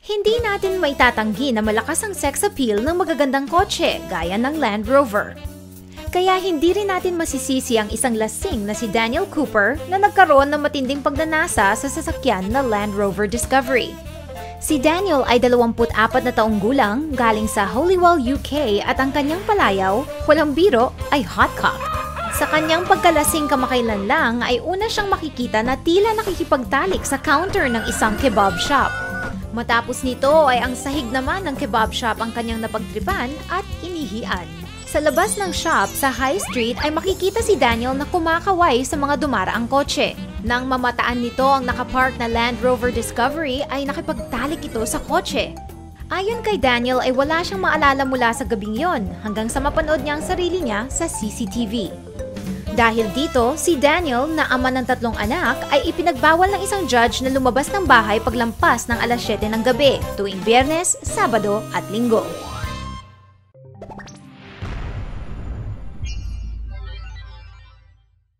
Hindi natin maitatanggi na malakas ang sex appeal ng magagandang kotse gaya ng Land Rover. Kaya hindi rin natin masisisi ang isang lasing na si Daniel Cooper na nagkaroon ng matinding pagnanasa sa sasakyan na Land Rover Discovery. Si Daniel ay 24 na taong gulang, galing sa Holywell, UK at ang kanyang palayaw, walang biro, ay hot cock. Sa kanyang pagkalasing kamakailan lang ay una siyang makikita na tila nakikipagtalik sa counter ng isang kebab shop. Matapos nito ay ang sahig naman ng kebab shop ang kanyang napagtripan at inihian. Sa labas ng shop sa High Street ay makikita si Daniel na kumakaway sa mga dumaraang kotse. Nang mamataan nito ang nakapark na Land Rover Discovery ay nakipagtalik ito sa kotse. Ayon kay Daniel ay wala siyang maalala mula sa gabing yon hanggang sa mapanood niya ang sarili niya sa CCTV. Dahil dito, si Daniel na ama ng 3 anak ay ipinagbawal ng isang judge na lumabas ng bahay paglampas ng alas 7 ng gabi tuwing Biyernes, Sabado at Linggo.